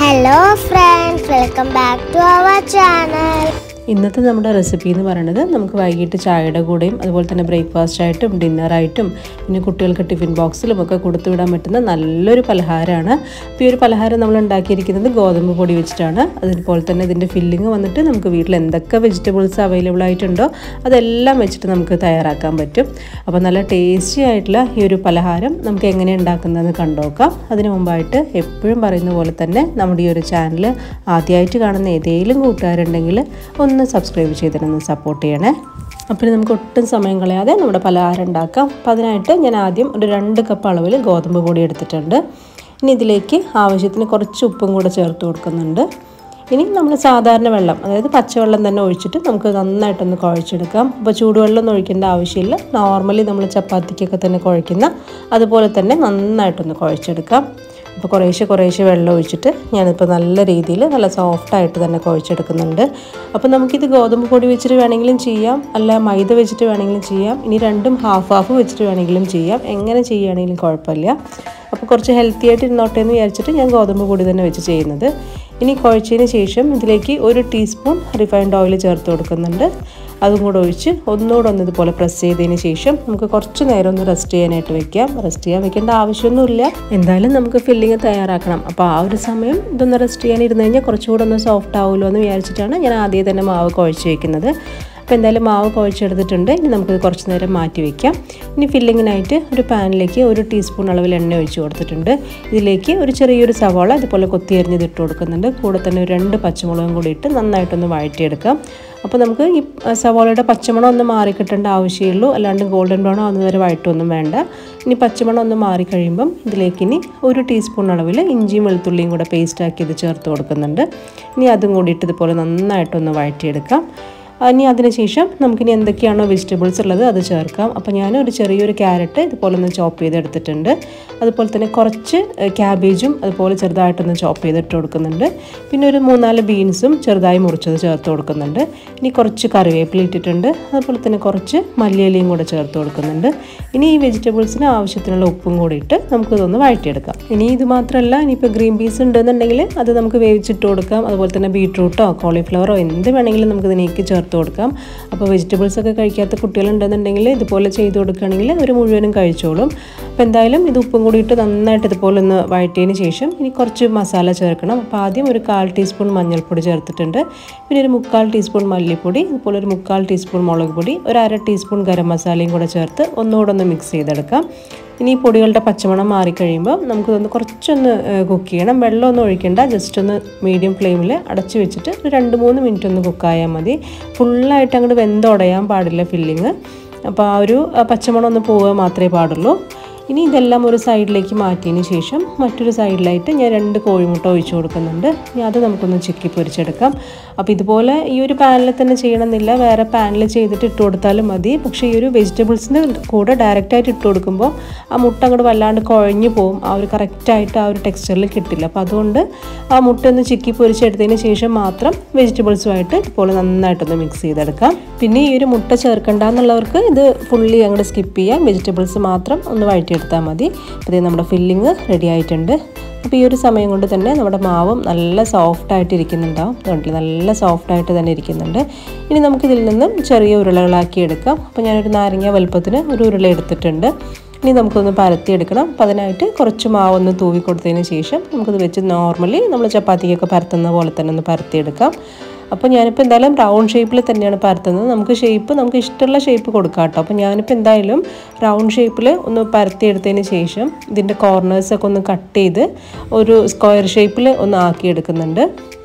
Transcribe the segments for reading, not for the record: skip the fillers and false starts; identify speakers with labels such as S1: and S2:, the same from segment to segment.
S1: Hello friends, welcome back to our channel.
S2: ഇന്നത്തെ നമ്മുടെ recipe എന്ന് പറയുന്നത് നമുക്ക് വൈകിട്ട് ചായയുടെ കൂടെയും അതുപോലെ തന്നെ ബ്രേക്ക്ഫാസ്റ്റ് ആയിട്ടും ഡിന്നർ ആയിട്ടും പിന്നെ കുട്ടികൾക്ക് ടിഫിൻ ബോക്സിലും ഒക്കെ കൊടുത്തു വിടാൻ പറ്റുന്ന നല്ലൊരു പലഹാരമാണ്. അപ്പോൾ ഈ ഒരു പലഹാരം നമ്മൾ ഉണ്ടാക്കിയിരിക്കുന്നത് ഗോതമ്പ് പൊടി വെച്ചിട്ടാണ്. അതുപോലെ തന്നെ ഇതിൻ്റെ ഫില്ലിങ് വന്നിട്ട് നമുക്ക് വീട്ടിൽ എന്തൊക്കെ വെജിറ്റബിൾസ് അവൈലബിൾ ആയിട്ടുണ്ടോ അതെല്ലാം വെച്ചിട്ട് നമുക്ക് തയ്യാറാക്കാൻ പറ്റും. അപ്പോൾ നല്ല ടേസ്റ്റി ആയിട്ടുള്ള ഈ ഒരു പലഹാരം നമുക്ക് എങ്ങനെ ഉണ്ടാക്കുന്നതെന്ന് കണ്ടുനോക്കാം. അതിനു മുമ്പായിട്ട് എപ്പോഴും പറയുന്ന പോലെ തന്നെ നമ്മുടെ ഈ ഒരു ചാനൽ ആദ്യമായിട്ട് കാണുന്ന ഏതെങ്കിലും കൂട്ടുകാരുണ്ടെങ്കിൽ ഒന്ന് സബ്സ്ക്രൈബ് ചെയ്തിട്ടൊന്ന് സപ്പോർട്ട് ചെയ്യണേ. അപ്പോൾ നമുക്ക് ഒട്ടും സമയം കളയാതെ നമ്മുടെ പലഹാരം ഉണ്ടാക്കാം. അപ്പോൾ അതിനായിട്ട് ഞാൻ ആദ്യം ഒരു 2 കപ്പ് അളവിൽ ഗോതമ്പ് പൊടി എടുത്തിട്ടുണ്ട്. ഇനി ഇതിലേക്ക് ആവശ്യത്തിന് കുറച്ച് ഉപ്പും കൂടെ ചേർത്ത് കൊടുക്കുന്നുണ്ട്. ഇനി നമ്മൾ സാധാരണ വെള്ളം, അതായത് പച്ചവെള്ളം തന്നെ ഒഴിച്ചിട്ട് നമുക്ക് നന്നായിട്ടൊന്ന് കുഴച്ചെടുക്കാം. അപ്പോൾ ചൂടുവെള്ളം ഒഴിക്കേണ്ട ആവശ്യമില്ല. നോർമലി നമ്മൾ ചപ്പാത്തിക്കൊക്കെ തന്നെ കുഴയ്ക്കുന്ന അതുപോലെ തന്നെ നന്നായിട്ടൊന്ന് കുഴച്ചെടുക്കാം. അപ്പോൾ കുറേശ്ശെ വെള്ളം ഒഴിച്ചിട്ട് ഞാനിപ്പോൾ നല്ല രീതിയിൽ നല്ല സോഫ്റ്റായിട്ട് തന്നെ കുഴച്ചെടുക്കുന്നുണ്ട്. അപ്പോൾ നമുക്കിത് ഗോതമ്പ് പൊടി വെച്ചിട്ട് വേണമെങ്കിലും ചെയ്യാം, അല്ല മൈദ വെച്ചിട്ട് വേണമെങ്കിലും ചെയ്യാം. ഇനി രണ്ടും ഹാഫ് വെച്ചിട്ട് വേണമെങ്കിലും ചെയ്യാം. എങ്ങനെ ചെയ്യുകയാണെങ്കിലും കുഴപ്പമില്ല. അപ്പോൾ കുറച്ച് ഹെൽത്തി ആയിട്ട് ഇരുന്നോട്ടെ എന്ന് വിചാരിച്ചിട്ട് ഞാൻ ഗോതമ്പ് പൊടി തന്നെ വെച്ച് ചെയ്യുന്നത്. ഇനി കുഴച്ചതിന് ശേഷം ഇതിലേക്ക് 1 ടീസ്പൂൺ റിഫൈൻഡ് ഓയിൽ ചേർത്ത് കൊടുക്കുന്നുണ്ട്. അതും കൂടെ ഒഴിച്ച് ഒന്നുകൂടെ ഇതുപോലെ പ്രസ് ചെയ്തതിന് ശേഷം നമുക്ക് കുറച്ച് നേരം ഒന്ന് റെസ്റ്റ് ചെയ്യാനായിട്ട് വെക്കാം. റെസ്റ്റ് ചെയ്യാൻ വെക്കേണ്ട ആവശ്യമൊന്നുമില്ല, എന്തായാലും നമുക്ക് ഫില്ലിങ് തയ്യാറാക്കണം. അപ്പോൾ ആ ഒരു സമയം ഇതൊന്ന് റെസ്റ്റ് ചെയ്യാനിരുന്ന് കഴിഞ്ഞാൽ കുറച്ചുകൂടെ ഒന്ന് സോഫ്റ്റ് ആവുമല്ലോ എന്ന് വിചാരിച്ചിട്ടാണ് ഞാൻ ആദ്യം തന്നെ മാവ് കുഴച്ച് വയ്ക്കുന്നത്. അപ്പോൾ എന്തായാലും മാവ് കുഴച്ചെടുത്തിട്ടുണ്ട്. ഇനി നമുക്കിത് കുറച്ച് നേരം മാറ്റി വയ്ക്കാം. ഇനി ഫില്ലിങ്ങിനായിട്ട് ഒരു പാനിലേക്ക് 1 ടീസ്പൂൺ അളവിൽ എണ്ണ ഒഴിച്ച് കൊടുത്തിട്ടുണ്ട്. ഇതിലേക്ക് ഒരു ചെറിയൊരു സവാള ഇതുപോലെ കൊത്തിയരിഞ്ഞത് ഇട്ട് കൊടുക്കുന്നുണ്ട്. കൂടെ തന്നെ 2 പച്ചമുളകും കൂടി ഇട്ട് നന്നായിട്ടൊന്ന് വഴറ്റിയെടുക്കാം. അപ്പോൾ നമുക്ക് ഈ സവാളയുടെ പച്ചമണം ഒന്ന് മാറിക്കിട്ടേണ്ട ആവശ്യമുള്ളൂ, അല്ലാണ്ട് ഗോൾഡൻ ബ്രൗൺ ആവുന്നവരെ വഴറ്റൊന്നും വേണ്ട. ഇനി പച്ചമണം ഒന്ന് മാറിക്കഴിയുമ്പം ഇതിലേക്ക് ഇനി 1 ടീസ്പൂൺ അളവിൽ ഇഞ്ചിയും വെളുത്തുള്ളിയും കൂടെ പേസ്റ്റാക്കി ഇത് ചേർത്ത് കൊടുക്കുന്നുണ്ട്. ഇനി അതും കൂടിയിട്ട് ഇതുപോലെ നന്നായിട്ടൊന്ന് വഴറ്റിയെടുക്കാം. ഇനി അതിനുശേഷം നമുക്കിനി എന്തൊക്കെയാണോ വെജിറ്റബിൾസ് ഉള്ളത് അത് ചേർക്കാം. അപ്പോൾ ഞാൻ ഒരു ചെറിയൊരു ക്യാരറ്റ് ഇതുപോലെ ഒന്ന് ചോപ്പ് ചെയ്തെടുത്തിട്ടുണ്ട്. അതുപോലെ തന്നെ കുറച്ച് ക്യാബേജും അതുപോലെ ചെറുതായിട്ടൊന്ന് ചോപ്പ് ചെയ്തിട്ട് കൊടുക്കുന്നുണ്ട്. പിന്നെ ഒരു 3-4 ബീൻസും ചെറുതായി മുറിച്ചത് ചേർത്ത് കൊടുക്കുന്നുണ്ട്. ഇനി കുറച്ച് കറിവേപ്പില ഇട്ടിട്ടുണ്ട്. അതുപോലെ തന്നെ കുറച്ച് മല്ലിയിലയും കൂടെ ചേർത്ത് കൊടുക്കുന്നുണ്ട്. ഇനി ഈ വെജിറ്റബിൾസിന് ആവശ്യത്തിനുള്ള ഉപ്പും കൂടി ഇട്ട് നമുക്കിതൊന്ന് വഴറ്റിയെടുക്കാം. ഇനി ഇത് മാത്രമല്ല, ഇനിയിപ്പോൾ ഗ്രീൻ പീസ് ഉണ്ടെന്നുണ്ടെങ്കിൽ അത് നമുക്ക് വേവിച്ചിട്ട് കൊടുക്കാം. അതുപോലെ തന്നെ ബീട്രൂട്ടോ കോളിഫ്ലവറോ എന്ത് വേണമെങ്കിലും നമുക്ക് ഇതിലേക്ക് ചേർത്ത് കൊടുക്കാം. അപ്പോൾ വെജിറ്റബിൾസ് ഒക്കെ കഴിക്കാത്ത കുട്ടികളുണ്ടെന്നുണ്ടെങ്കിൽ ഇതുപോലെ ചെയ്ത് കൊടുക്കുകയാണെങ്കിൽ അവർ മുഴുവനും കഴിച്ചോളും. അപ്പോൾ എന്തായാലും ഇത് ഉപ്പും കൂടി ഇട്ട് നന്നായിട്ട് ഇതുപോലെ ഒന്ന് വഴറ്റിയതിന് ശേഷം ഇനി കുറച്ച് മസാല ചേർക്കണം. അപ്പോൾ ആദ്യം ഒരു 1/4 ടീസ്പൂൺ മഞ്ഞൾപ്പൊടി ചേർത്തിട്ടുണ്ട്. പിന്നെ ഒരു 3/4 ടീസ്പൂൺ മല്ലിപ്പൊടി, അതുപോലെ ഒരു 3/4 ടീസ്പൂൺ മുളക് പൊടി, ഒരു 1/2 ടീസ്പൂൺ ഗരം മസാലയും കൂടെ ചേർത്ത് ഒന്നുകൂടെ ഒന്ന് മിക്സ് ചെയ്തെടുക്കാം. ഇനി ഈ പൊടികളുടെ പച്ചമണം മാറിക്കഴിയുമ്പോൾ നമുക്കിതൊന്ന് കുറച്ചൊന്ന് കുക്ക് ചെയ്യണം. വെള്ളമൊന്നും ഒഴിക്കേണ്ട, ജസ്റ്റ് ഒന്ന് മീഡിയം ഫ്ലെയിമിൽ അടച്ച് വെച്ചിട്ട് ഒരു 2-3 മിനിറ്റ് ഒന്ന് കുക്കായാൽ മതി. ഫുള്ളായിട്ട് അങ്ങോട്ട് വെന്തുടയാൻ പാടില്ല ഫില്ലിങ്. അപ്പോൾ ആ ഒരു പച്ചമണം ഒന്ന് പോവുക മാത്രമേ പാടുള്ളൂ. ഇനി ഇതെല്ലാം ഒരു സൈഡിലേക്ക് മാറ്റിയതിന് ശേഷം മറ്റൊരു സൈഡിലായിട്ട് ഞാൻ 2 കോഴിമുട്ട ഒഴിച്ചു കൊടുക്കുന്നുണ്ട്. ഇനി അത് നമുക്കൊന്ന് ചിക്കി പൊരിച്ചെടുക്കാം. അപ്പോൾ ഇതുപോലെ ഈ ഒരു പാനിൽ തന്നെ ചെയ്യണമെന്നില്ല, വേറെ പാനിൽ ചെയ്തിട്ട് ഇട്ട് കൊടുത്താലും മതി. പക്ഷേ ഈ ഒരു വെജിറ്റബിൾസിൻ്റെ കൂടെ ഡയറക്റ്റായിട്ട് ഇട്ട് കൊടുക്കുമ്പോൾ ആ മുട്ട അങ്ങോട്ട് വല്ലാണ്ട് കുഴഞ്ഞു പോകും. ആ ഒരു കറക്റ്റായിട്ട് ആ ഒരു ടെക്സ്ചറിൽ കിട്ടില്ല. അപ്പോൾ അതുകൊണ്ട് ആ മുട്ട ഒന്ന് ചിക്കി പൊരിച്ചെടുത്തതിന് ശേഷം മാത്രം വെജിറ്റബിൾസുമായിട്ട് ഇതുപോലെ നന്നായിട്ടൊന്ന് മിക്സ് ചെയ്തെടുക്കാം. പിന്നെ ഈ ഒരു മുട്ട ചേർക്കണ്ട എന്നുള്ളവർക്ക് ഇത് ഫുള്ളി അങ്ങോട്ട് സ്കിപ്പ് ചെയ്യാം. വെജിറ്റബിൾസ് മാത്രം ഒന്ന് വഴറ്റിയെടുത്താൽ മതി. അപ്പോൾ നമ്മുടെ ഫില്ലിങ് റെഡി ആയിട്ടുണ്ട്. അപ്പോൾ ഈ ഒരു സമയം കൊണ്ട് തന്നെ നമ്മുടെ മാവും നല്ല സോഫ്റ്റായിട്ട് ഇരിക്കുന്നുണ്ടാവും. അതുകൊണ്ട് നല്ല സോഫ്റ്റായിട്ട് തന്നെ ഇരിക്കുന്നുണ്ട്. ഇനി നമുക്കിതിൽ നിന്നും ചെറിയ ഉരുളകളാക്കി എടുക്കാം. അപ്പോൾ ഞാനൊരു നാരങ്ങ വലുപ്പത്തിന് ഒരു ഉരുള എടുത്തിട്ടുണ്ട്. ഇനി നമുക്കൊന്ന് പരത്തിയെടുക്കണം. അപ്പോൾ അതിനായിട്ട് കുറച്ച് മാവൊന്ന് തൂവി കൊടുത്തതിന് ശേഷം നമുക്കിത് വെച്ച് നോർമലി നമ്മൾ ചപ്പാത്തിക്കൊക്കെ പരത്തുന്ന പോലെ തന്നെ ഒന്ന് പരത്തിയെടുക്കാം. അപ്പോൾ ഞാനിപ്പോൾ എന്തായാലും റൗണ്ട് ഷേപ്പിൽ തന്നെയാണ് പരത്തുന്നത്. നമുക്ക് ഇഷ്ടമുള്ള ഷേപ്പ് കൊടുക്കാം കേട്ടോ. അപ്പോൾ ഞാനിപ്പോൾ എന്തായാലും റൗണ്ട് ഷേപ്പിൽ ഒന്ന് പരത്തിയെടുത്തതിന് ശേഷം ഇതിൻ്റെ കോർണേഴ്സൊക്കെ ഒന്ന് കട്ട് ചെയ്ത് ഒരു സ്ക്വയർ ഷേപ്പിൽ ഒന്ന് ആക്കിയെടുക്കുന്നുണ്ട്.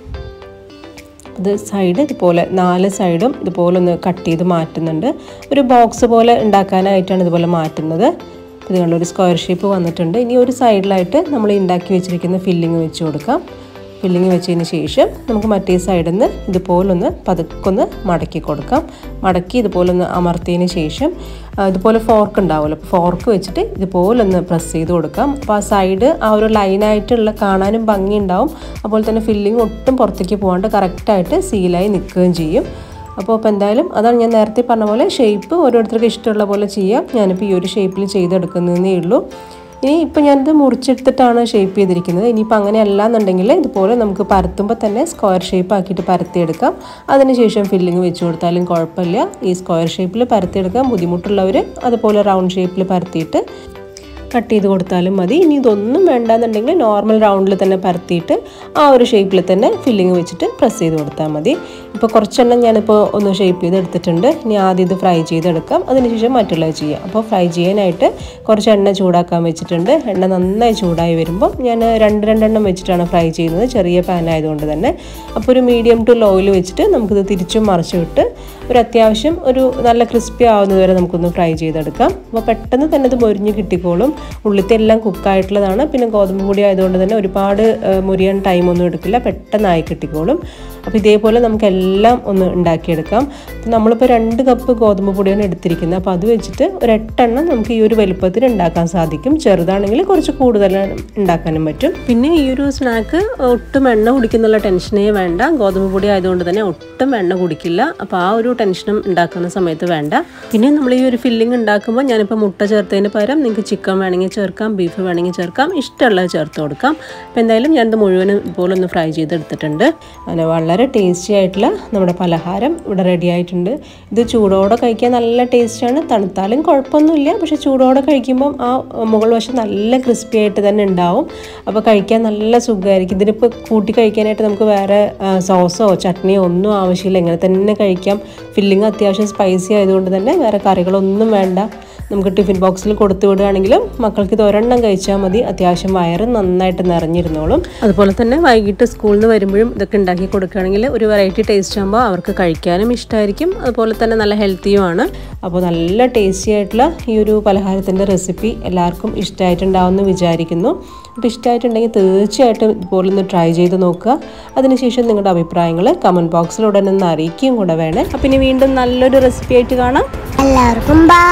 S2: ഇത് സൈഡ് ഇതുപോലെ 4 സൈഡും ഇതുപോലെ ഒന്ന് കട്ട് ചെയ്ത് മാറ്റുന്നുണ്ട്. ഒരു ബോക്സ് പോലെ ഉണ്ടാക്കാനായിട്ടാണ് ഇതുപോലെ മാറ്റുന്നത്. ഇത് കണ്ടൊരു സ്ക്വയർ ഷേപ്പ് വന്നിട്ടുണ്ട്. ഇനി ഒരു സൈഡിലായിട്ട് നമ്മൾ ഉണ്ടാക്കി വെച്ചിരിക്കുന്ന ഫില്ലിങ് വെച്ച് കൊടുക്കാം. ഫില്ലിങ് വെച്ചതിന് ശേഷം നമുക്ക് മറ്റേ സൈഡിൽ നിന്ന് ഇതുപോലൊന്ന് പതുക്കൊന്ന് മടക്കി കൊടുക്കാം. മടക്കി ഇതുപോലൊന്ന് അമർത്തിയതിന് ശേഷം ഇതുപോലെ ഫോർക്ക് ഉണ്ടാവുമല്ലോ, ഫോർക്ക് വെച്ചിട്ട് ഇതുപോലൊന്ന് പ്രസ് ചെയ്ത് കൊടുക്കാം. അപ്പോൾ ആ സൈഡ് ആ ഒരു ലൈനായിട്ടുള്ള കാണാനും ഭംഗി ഉണ്ടാവും. അതുപോലെ തന്നെ ഫില്ലിങ് ഒട്ടും പുറത്തേക്ക് പോകാണ്ട് കറക്റ്റായിട്ട് സീലായി നിൽക്കുകയും ചെയ്യും. അപ്പോൾ എന്തായാലും അതാണ് ഞാൻ നേരത്തെ പറഞ്ഞ പോലെ ഷേപ്പ് ഓരോരുത്തർക്ക് ഇഷ്ടമുള്ള പോലെ ചെയ്യാം. ഞാനിപ്പോൾ ഈ ഒരു ഷേപ്പിൽ ചെയ്തെടുക്കുന്നതേ ഉള്ളൂ. ഇനി ഇപ്പോൾ ഞാനിത് മുറിച്ചെടുത്തിട്ടാണ് ഷേപ്പ് ചെയ്തിരിക്കുന്നത്. ഇനിയിപ്പോൾ അങ്ങനെയല്ല എന്നുണ്ടെങ്കിൽ ഇതുപോലെ നമുക്ക് പരത്തുമ്പോൾ തന്നെ സ്ക്വയർ ഷേപ്പ് ആക്കിയിട്ട് പരത്തിയെടുക്കാം. അതിനുശേഷം ഫില്ലിങ് വെച്ച് കൊടുത്താലും കുഴപ്പമില്ല. ഈ സ്ക്വയർ ഷേപ്പിൽ പരത്തിയെടുക്കാൻ ബുദ്ധിമുട്ടുള്ളവർ അതുപോലെ റൗണ്ട് ഷേപ്പിൽ പരത്തിയിട്ട് കട്ട് ചെയ്ത് കൊടുത്താലും മതി. ഇനി ഇതൊന്നും വേണ്ടാന്നുണ്ടെങ്കിൽ നോർമൽ റൗണ്ടിൽ തന്നെ പരത്തിയിട്ട് ആ ഒരു ഷേപ്പിൽ തന്നെ ഫില്ലിങ് വെച്ചിട്ട് പ്രസ് ചെയ്ത് കൊടുത്താൽ മതി. ഇപ്പോൾ കുറച്ചെണ്ണം ഞാനിപ്പോൾ ഒന്ന് ഷേപ്പ് ചെയ്ത് എടുത്തിട്ടുണ്ട്. ഇനി ആദ്യം ഇത് ഫ്രൈ ചെയ്തെടുക്കാം, അതിനുശേഷം മറ്റുള്ളത് ചെയ്യാം. അപ്പോൾ ഫ്രൈ ചെയ്യാനായിട്ട് കുറച്ച് എണ്ണ ചൂടാക്കാൻ വെച്ചിട്ടുണ്ട്. എണ്ണ നന്നായി ചൂടായി വരുമ്പോൾ ഞാൻ രണ്ടെണ്ണം വെച്ചിട്ടാണ് ഫ്രൈ ചെയ്യുന്നത്, ചെറിയ പാൻ ആയതുകൊണ്ട് തന്നെ. അപ്പോൾ ഒരു മീഡിയം ടു ലോയിൽ വെച്ചിട്ട് നമുക്കിത് തിരിച്ചും മറിച്ചും ഇട്ട് ഒരു അത്യാവശ്യം ഒരു നല്ല ക്രിസ്പി ആവുന്നത് വരെ നമുക്കൊന്ന് ഫ്രൈ ചെയ്തെടുക്കാം. അപ്പോൾ പെട്ടെന്ന് തന്നെ ഇത് മൊരിഞ്ഞ് കിട്ടിക്കോളും. ഉള്ളിത്തെ എല്ലാം കുക്കായിട്ടുള്ളതാണ്. പിന്നെ ഗോതമ്പ് പൊടി ആയതുകൊണ്ട് തന്നെ ഒരുപാട് മുരിയാൻ ടൈമൊന്നും എടുക്കില്ല, പെട്ടെന്നായി കിട്ടിക്കോളും. അപ്പോൾ ഇതേപോലെ നമുക്കെല്ലാം ഒന്ന് ഉണ്ടാക്കിയെടുക്കാം. നമ്മളിപ്പോൾ 2 കപ്പ് ഗോതമ്പ് പൊടിയാണ് എടുത്തിരിക്കുന്നത്. അപ്പോൾ അത് വെച്ചിട്ട് ഒരു 8 എണ്ണം നമുക്ക് ഈ ഒരു വലുപ്പത്തിൽ ഉണ്ടാക്കാൻ സാധിക്കും. ചെറുതാണെങ്കിൽ കുറച്ച് കൂടുതൽ ഉണ്ടാക്കാനും പറ്റും. പിന്നെ ഈ ഒരു സ്നാക്ക് ഒട്ടും എണ്ണ കുടിക്കുന്നുള്ള ടെൻഷനേ വേണ്ട. ഗോതമ്പ് പൊടി ആയതുകൊണ്ട് തന്നെ ഒട്ടും എണ്ണ കുടിക്കില്ല. അപ്പോൾ ആ ഒരു ടെൻഷനും ഉണ്ടാക്കുന്ന സമയത്ത് വേണ്ട. പിന്നെ നമ്മൾ ഈ ഒരു ഫില്ലിംഗ് ഉണ്ടാക്കുമ്പോൾ ഞാനിപ്പോൾ മുട്ട ചേർത്തതിന് പകരം നിങ്ങൾക്ക് ചിക്കൻ വേണമെങ്കിൽ ചേർക്കാം, ബീഫ് വേണമെങ്കിൽ ചേർക്കാം, ഇഷ്ടമുള്ളത് ചേർത്ത് കൊടുക്കാം. അപ്പോൾ എന്തായാലും ഞാനിത് മുഴുവനും ഇതുപോലെ ഒന്ന് ഫ്രൈ ചെയ്തെടുത്തിട്ടുണ്ട്. അങ്ങനെ വളരെ ടേസ്റ്റി ആയിട്ടുള്ള നമ്മുടെ പലഹാരം ഇവിടെ റെഡി ആയിട്ടുണ്ട്. ഇത് ചൂടോടെ കഴിക്കാൻ നല്ല ടേസ്റ്റാണ്. തണുത്താലും കുഴപ്പമൊന്നുമില്ല, പക്ഷേ ചൂടോടെ കഴിക്കുമ്പം ആ മുകൾ വശം നല്ല ക്രിസ്പി ആയിട്ട് തന്നെ ഉണ്ടാവും. അപ്പോൾ കഴിക്കാൻ നല്ല സുഖമായിരിക്കും. ഇതിനിപ്പോൾ കൂട്ടി കഴിക്കാനായിട്ട് നമുക്ക് വേറെ സോസോ ചട്നിയോ ഒന്നും ആവശ്യമില്ല, ഇങ്ങനെ തന്നെ കഴിക്കാം. ഫില്ലിങ് അത്യാവശ്യം സ്പൈസി ആയതുകൊണ്ട് തന്നെ വേറെ കറികളൊന്നും വേണ്ട. നമുക്ക് ടിഫിൻ ബോക്സിൽ കൊടുത്തു വിടുകയാണെങ്കിലും മക്കൾക്ക് ഇത് ഒരെണ്ണം കഴിച്ചാൽ മതി. അത്യാവശ്യം വയറ് നന്നായിട്ട് നിറഞ്ഞിരുന്നോളും. അതുപോലെ തന്നെ വൈകിട്ട് സ്കൂളിൽ നിന്ന് വരുമ്പോഴും ഇതൊക്കെ ഉണ്ടാക്കി കൊടുക്കുകയാണെങ്കിൽ ഒരു വെറൈറ്റി ടേസ്റ്റ് ആകുമ്പോൾ അവർക്ക് കഴിക്കാനും ഇഷ്ടമായിരിക്കും. അതുപോലെ തന്നെ നല്ല ഹെൽത്തിയുമാണ്. അപ്പോൾ നല്ല ടേസ്റ്റി ആയിട്ടുള്ള ഈ ഒരു പലഹാരത്തിൻ്റെ റെസിപ്പി എല്ലാവർക്കും ഇഷ്ടമായിട്ടുണ്ടാവുമെന്ന് വിചാരിക്കുന്നു. അപ്പോൾ ഇഷ്ടമായിട്ടുണ്ടെങ്കിൽ തീർച്ചയായിട്ടും ഇതുപോലെ ഒന്ന് ട്രൈ ചെയ്ത് നോക്കുക. അതിനുശേഷം നിങ്ങളുടെ അഭിപ്രായങ്ങൾ കമൻറ്റ് ബോക്സിൽ ഉടനെ ഒന്ന് അറിയിക്കുകയും കൂടെ വേണേ. അപ്പം ഇനി വീണ്ടും നല്ലൊരു റെസിപ്പി ആയിട്ട് കാണാം.
S1: എല്ലാവർക്കും ബൈ.